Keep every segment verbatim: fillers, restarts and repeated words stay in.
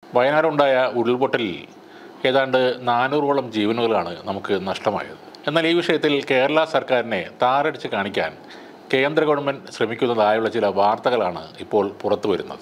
വയനാടുണ്ടായ ഉരുൾപൊട്ടലിൽ ഏതാണ്ട് നാനൂറോളം ജീവനുകളാണ് നമുക്ക് നഷ്ടമായത്. എന്നാൽ ഈ വിഷയത്തിൽ കേരള സർക്കാരിനെ താറടിച്ച് കാണിക്കാൻ കേന്ദ്ര ഗവൺമെൻറ് ശ്രമിക്കുന്നതായുള്ള ചില വാർത്തകളാണ് ഇപ്പോൾ പുറത്തു വരുന്നത്.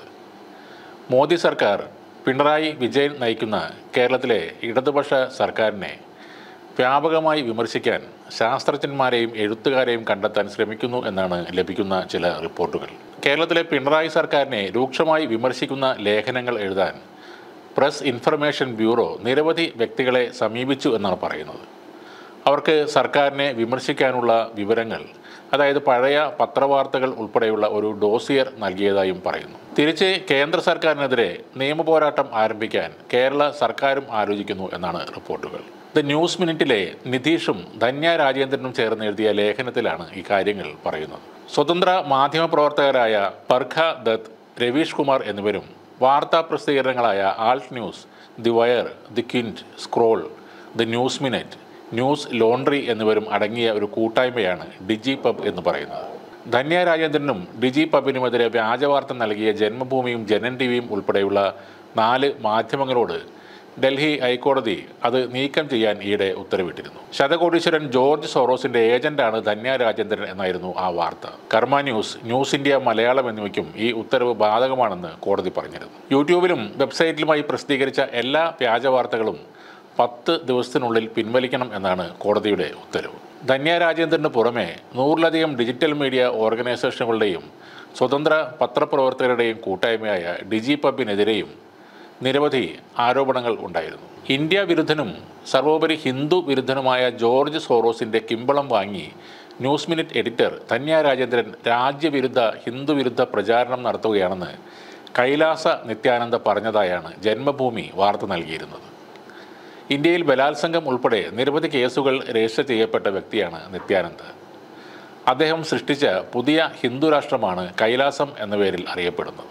മോദി സർക്കാർ പിണറായി വിജയൻ നയിക്കുന്ന കേരളത്തിലെ ഇടതുപക്ഷ സർക്കാരിനെ വ്യാപകമായി വിമർശിക്കാൻ ശാസ്ത്രജ്ഞന്മാരെയും എഴുത്തുകാരെയും കണ്ടെത്താൻ ശ്രമിക്കുന്നു എന്നാണ് ലഭിക്കുന്ന ചില റിപ്പോർട്ടുകൾ. കേരളത്തിലെ പിണറായി സർക്കാരിനെ രൂക്ഷമായി വിമർശിക്കുന്ന ലേഖനങ്ങൾ എഴുതാൻ പ്രസ് ഇൻഫർമേഷൻ ബ്യൂറോ നിരവധി വ്യക്തികളെ സമീപിച്ചു എന്നാണ് പറയുന്നത്. അവർക്ക് സർക്കാരിനെ വിമർശിക്കാനുള്ള വിവരങ്ങൾ, അതായത് പഴയ പത്രവാർത്തകൾ ഉൾപ്പെടെയുള്ള ഒരു ഡോസിയർ നൽകിയതായും പറയുന്നു. തിരിച്ച് കേന്ദ്ര സർക്കാരിനെതിരെ നിയമപോരാട്ടം ആരംഭിക്കാൻ കേരള സർക്കാരും ആലോചിക്കുന്നു എന്നാണ് റിപ്പോർട്ടുകൾ. ദ ന്യൂസ് മിനിറ്റിലെ നിതീഷും ധന്യ രാജേന്ദ്രനും ചേർന്ന് എഴുതിയ ലേഖനത്തിലാണ് ഈ കാര്യങ്ങൾ പറയുന്നത്. സ്വതന്ത്ര മാധ്യമപ്രവർത്തകരായ പർഖ ദത്ത്, രവീഷ് കുമാർ എന്നിവരും വാർത്താ പ്രസിദ്ധീകരണങ്ങളായ Alt News, the Wire, the Quint, Scroll, the News Minute, News Laundry എന്നിവരും അടങ്ങിയ ഒരു കൂട്ടായ്മയാണ് ഡിജി പബ് എന്ന് പറയുന്നത്. ധന്യ രാജേന്ദ്രനും ഡിജി പബിനുമെതിരെ വ്യാജവാർത്ത നൽകിയ ജന്മഭൂമിയും ജനൻ ടി വിയും ഉൾപ്പെടെയുള്ള നാല് മാധ്യമങ്ങളോട് ഡൽഹി ഹൈക്കോടതി അത് നീക്കം ചെയ്യാൻ ഈയിടെ ഉത്തരവിട്ടിരുന്നു. ശതകോടീശ്വരൻ ജോർജ് സോറോസിന്റെ ഏജന്റാണ് ധന്യ രാജേന്ദ്രൻ എന്നായിരുന്നു ആ വാർത്ത. കർമ്മ ന്യൂസ്, ന്യൂസ് ഇന്ത്യ മലയാളം എന്നിവയ്ക്കും ഈ ഉത്തരവ് ബാധകമാണെന്ന് കോടതി പറഞ്ഞിരുന്നു. യൂട്യൂബിലും വെബ്സൈറ്റിലുമായി പ്രസിദ്ധീകരിച്ച എല്ലാ വ്യാജവാർത്തകളും പത്ത് ദിവസത്തിനുള്ളിൽ പിൻവലിക്കണം എന്നാണ് കോടതിയുടെ ഉത്തരവ്. ധന്യ രാജേന്ദ്രന് പുറമെ നൂറിലധികം ഡിജിറ്റൽ മീഡിയ ഓർഗനൈസേഷനുകളുടെയും സ്വതന്ത്ര പത്രപ്രവർത്തകരുടെയും കൂട്ടായ്മയായ ഡിജി പബിനെതിരെയും നിരവധി ആരോപണങ്ങൾ ഉണ്ടായിരുന്നു. ഇന്ത്യ വിരുദ്ധനും സർവോപരി ഹിന്ദു വിരുദ്ധനുമായ ജോർജ് സോറോസിൻ്റെ കിമ്പളം വാങ്ങി News Minute editor Dhanya Rajendran രാജ്യവിരുദ്ധ ഹിന്ദുവിരുദ്ധ പ്രചാരണം നടത്തുകയാണെന്ന് കൈലാസ നിത്യാനന്ദ പറഞ്ഞതായാണ് ജന്മഭൂമി വാർത്ത നൽകിയിരുന്നത്. ഇന്ത്യയിൽ ബലാത്സംഗം ഉൾപ്പെടെ നിരവധി കേസുകൾ രജിസ്റ്റർ ചെയ്യപ്പെട്ട വ്യക്തിയാണ് നിത്യാനന്ദ. അദ്ദേഹം സൃഷ്ടിച്ച പുതിയ ഹിന്ദു രാഷ്ട്രമാണ് കൈലാസം എന്ന പേരിൽ അറിയപ്പെടുന്നത്.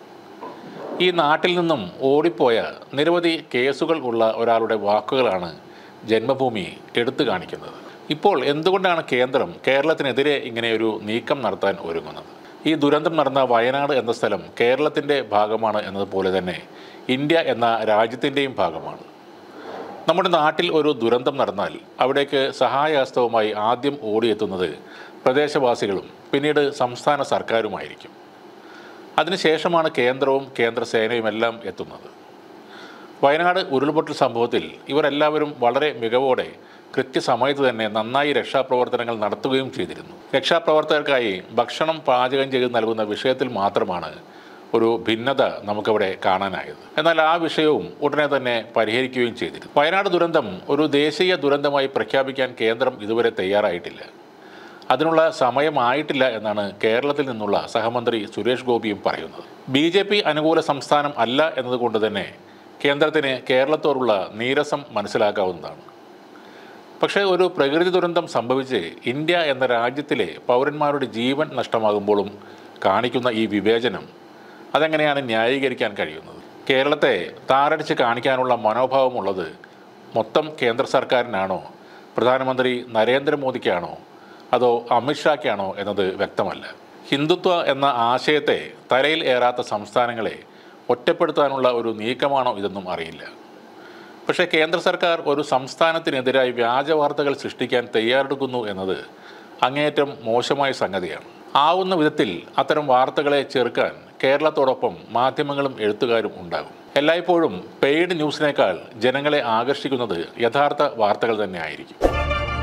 ഈ നാട്ടിൽ നിന്നും ഓടിപ്പോയ നിരവധി കേസുകൾ ഉള്ള ഒരാളുടെ വാക്കുകളാണ് ജന്മഭൂമി എടുത്തു കാണിക്കുന്നത്. ഇപ്പോൾ എന്തുകൊണ്ടാണ് കേന്ദ്രം കേരളത്തിനെതിരെ ഇങ്ങനെയൊരു നീക്കം നടത്താൻ ഒരുങ്ങുന്നത്? ഈ ദുരന്തം നടന്ന വയനാട് എന്ന സ്ഥലം കേരളത്തിൻ്റെ ഭാഗമാണ് എന്നതുപോലെ തന്നെ ഇന്ത്യ എന്ന രാജ്യത്തിൻ്റെയും ഭാഗമാണ്. നമ്മുടെ നാട്ടിൽ ഒരു ദുരന്തം നടന്നാൽ അവിടേക്ക് സഹായഹസ്തവുമായി ആദ്യം ഓടിയെത്തുന്നത് പ്രദേശവാസികളും പിന്നീട് സംസ്ഥാന സർക്കാരുമായിരിക്കും. അതിനുശേഷമാണ് കേന്ദ്രവും കേന്ദ്ര സേനയുമെല്ലാം എത്തുന്നത്. വയനാട് ഉരുൾപൊട്ടൽ സംഭവത്തിൽ ഇവരെല്ലാവരും വളരെ മികവോടെ കൃത്യസമയത്ത് തന്നെ നന്നായി രക്ഷാപ്രവർത്തനങ്ങൾ നടത്തുകയും ചെയ്തിരുന്നു. രക്ഷാപ്രവർത്തകർക്കായി ഭക്ഷണം പാചകം ചെയ്ത് നൽകുന്ന വിഷയത്തിൽ മാത്രമാണ് ഒരു ഭിന്നത നമുക്കവിടെ കാണാനായത്. എന്നാൽ ആ വിഷയവും ഉടനെ തന്നെ പരിഹരിക്കുകയും ചെയ്തിരുന്നു. വയനാട് ദുരന്തം ഒരു ദേശീയ ദുരന്തമായി പ്രഖ്യാപിക്കാൻ കേന്ദ്രം ഇതുവരെ തയ്യാറായിട്ടില്ല. അതിനുള്ള സമയമായിട്ടില്ല എന്നാണ് കേരളത്തിൽ നിന്നുള്ള സഹമന്ത്രി സുരേഷ് ഗോപിയും പറയുന്നത്. ബി ജെ പി അനുകൂല സംസ്ഥാനം അല്ല എന്നതുകൊണ്ട് തന്നെ കേന്ദ്രത്തിന് കേരളത്തോടുള്ള നീരസം മനസ്സിലാക്കാവുന്നതാണ്. പക്ഷേ ഒരു പ്രകൃതി ദുരന്തം സംഭവിച്ച് ഇന്ത്യ എന്ന രാജ്യത്തിലെ പൗരന്മാരുടെ ജീവൻ നഷ്ടമാകുമ്പോഴും കാണിക്കുന്ന ഈ വിവേചനം, അതെങ്ങനെയാണ് ന്യായീകരിക്കാൻ കഴിയുന്നത്? കേരളത്തെ താറടിച്ച് കാണിക്കാനുള്ള മനോഭാവമുള്ളത് മൊത്തം കേന്ദ്ര സർക്കാരിനാണോ, പ്രധാനമന്ത്രി നരേന്ദ്രമോദിക്കാണോ, അതോ അമിത്ഷായ്ക്കാണോ എന്നത് വ്യക്തമല്ല. ഹിന്ദുത്വ എന്ന ആശയത്തെ തലയിൽ ഏറാത്ത സംസ്ഥാനങ്ങളെ ഒറ്റപ്പെടുത്താനുള്ള ഒരു നീക്കമാണോ ഇതെന്നും അറിയില്ല. പക്ഷേ കേന്ദ്ര സർക്കാർ ഒരു സംസ്ഥാനത്തിനെതിരായി വ്യാജ വാർത്തകൾ സൃഷ്ടിക്കാൻ തയ്യാറെടുക്കുന്നു എന്നത് അങ്ങേയറ്റം മോശമായ സംഗതിയാണ്. ആവുന്ന വിധത്തിൽ അത്തരം വാർത്തകളെ ചെറുക്കാൻ കേരളത്തോടൊപ്പം മാധ്യമങ്ങളും എഴുത്തുകാരും ഉണ്ടാകും. എല്ലായ്പ്പോഴും പെയ്ഡ് ന്യൂസിനേക്കാൾ ജനങ്ങളെ ആകർഷിക്കുന്നത് യഥാർത്ഥ വാർത്തകൾ തന്നെ ആയിരിക്കും.